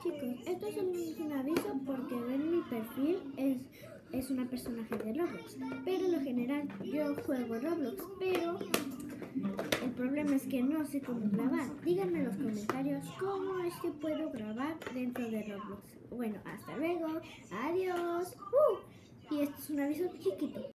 chicos, esto solo es un aviso porque ven mi perfil es una personaje de Roblox, pero en lo general yo juego Roblox, pero el problema es que no sé cómo grabar. Díganme en los comentarios cómo es que puedo grabar dentro de Roblox. Bueno, hasta luego, adiós. Y esto es un aviso chiquito.